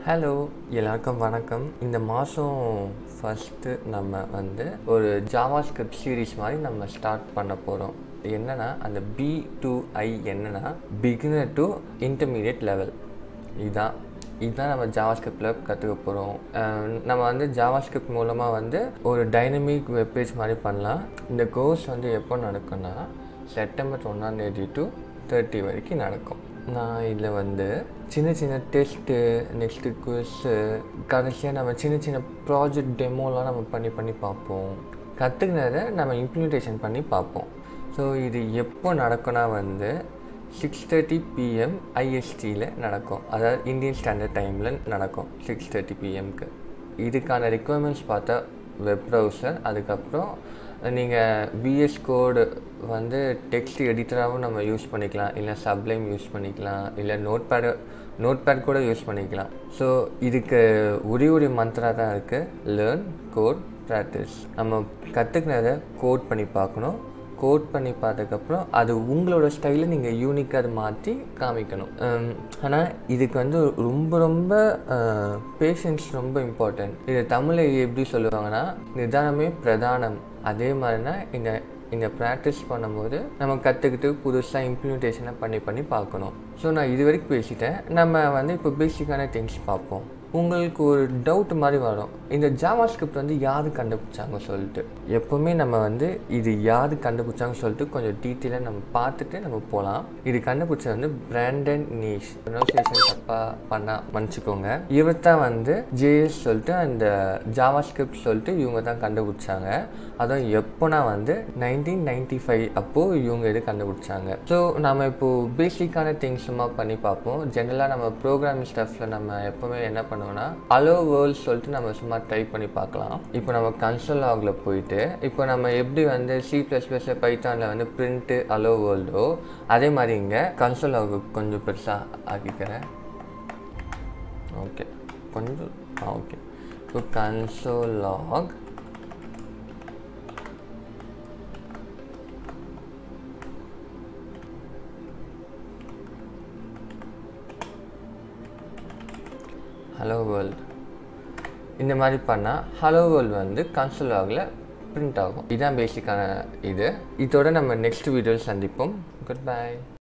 Hello எல்லாருக்கும் வணக்கம். இந்த மாதம் ஃபஸ்ட்டு நம்ம ஒரு ஜாவாஸ்கிரிப்ட் சீரீஸ் மாதிரி நம்ம ஸ்டார்ட் பண்ண போகிறோம். என்னென்னா அந்த B2I என்னென்னா பிகினர் டு இன்டர்மீடியட் லெவல். இதுதான் நம்ம ஜாவாஸ்கிரிப்டில் கற்றுக்க போகிறோம். நம்ம ஜாவாஸ்கிரிப்ட் மூலமாக ஒரு டைனமிக் வெப்பேஜ் மாதிரி பண்ணலாம். இந்த கோர்ஸ் எப்போ நடக்கும்னா செப்டம்பர் 1 to 30 வரைக்கும் நடக்கும். நான் இதில் சின்ன சின்ன டெஸ்ட்டு, நெக்ஸ்ட்டு குவிஸ்ஸு, கடைசியாக நம்ம சின்ன சின்ன ப்ராஜெக்ட் டெமோலாம் நம்ம பண்ணி பார்ப்போம். கற்றுக்கினதை நம்ம இம்ப்ளிமெண்டேஷன் பண்ணி பார்ப்போம். ஸோ இது எப்போ நடக்கும்னா 6:30 PM ISTயில் நடக்கும். அதாவது இந்தியன் ஸ்டாண்டர்ட் டைமில் நடக்கும் 6:30 PMக்கு. இதுக்கான ரெக்குவயர்மெண்ட்ஸ் பார்த்தா வெப் ப்ரௌசர், அதுக்கப்புறம் நீங்கள் விஎஸ் கோடு டெக்ஸ்ட் எடிட்டராகவும் நம்ம யூஸ் பண்ணிக்கலாம், இல்லை சப்ளைம் யூஸ் பண்ணிக்கலாம், இல்லை நோட்பேட் கூட யூஸ் பண்ணிக்கலாம். ஸோ இதுக்கு ஒரு மந்த்ரா தான் இருக்குது, லேர்ன் கோட் ப்ராக்டிஸ். நம்ம கற்றுக்கினதை கோட் பண்ணி பார்க்கணும். கோட் பண்ணி பார்த்ததுக்கப்புறம் அது உங்களோட ஸ்டைலில் நீங்கள் யூனிக்காக அதை மாற்றி காமிக்கணும். ஆனால் இதுக்கு ரொம்ப பேஷன்ஸ் ரொம்ப இம்பார்ட்டன்ட். இது தமிழில் எப்படி சொல்லுவாங்கன்னா நிதானமே பிரதானம். அதே மாதிரினா இந்த ப்ராக்டிஸ் பண்ணும்போது நம்ம கற்றுக்கிட்டு புதுசாக இம்ப்ளிமெண்டேஷனை பண்ணி பார்க்கணும். ஸோ நான் இது வரைக்கும் பேசிட்டேன். நம்ம இப்போ பேசிக்கான திங்ஸ் பார்ப்போம். உங்களுக்கு ஒரு டவுட் மாதிரி வரும், இந்த ஜாவாஸ்கிரிப்ட் யார் கண்டுபிடிச்சாங்க சொல்லிட்டு. எப்போவுமே நம்ம இது யார் கண்டுபிடிச்சாங்கன்னு சொல்லிட்டு கொஞ்சம் டீட்டெயிலாக நம்ம பார்த்துட்டு நம்ம போகலாம். இது கண்டுபிடிச்சது பிராண்டன் நீஷ். ப்ரொனன்சியேஷன் தப்பாக பண்ணால் மன்னிச்சிக்கோங்க. இவர் தான் ஜேஎஸ் சொல்லிட்டு அந்த ஜாவாஸ்கிரிப்ட் சொல்லிட்டு இவங்க தான் கண்டுபிடிச்சாங்க. அதுவும் எப்போனா 1995 அப்போது இவங்க இது கண்டுபிடிச்சாங்க. ஸோ நம்ம இப்போது பேசிக்கான திங்ஸ் சும்மா பண்ணி பார்ப்போம். ஜென்ரலாக நம்ம ப்ரோக்ராமிங் ஸ்டஃப்பில் நம்ம எப்போவுமே என்ன பண்ணுவோம்னா ஹலோ வேர்ல்ட் சொல்லிட்டு நம்ம சும்மா டைப் பண்ணி பார்க்கலாம். இப்போ நம்ம கன்சோல் லாகில் போயிட்டு இப்போ நம்ம எப்படி C++ பைத்தானில் பிரிண்ட்டு ஹலோ வேர்ல்டோ அதே மாதிரி இங்கே கன்சோல் லாகு கொஞ்சம் பெருசாக ஆக்கிக்கிறேன். ஓகே கொஞ்சம் ஓகே. இப்போ கன்சோல் லாக் ஹலோ வேர்ல்டு இந்த மாதிரி பண்ணால் ஹலோ வேர்ல்டு கன்சோல் லாகில் பிரிண்ட் ஆகும். இதுதான் பேசிக்கான இது. இதோட நம்ம நெக்ஸ்ட் வீடியோவில் சந்திப்போம். Good by.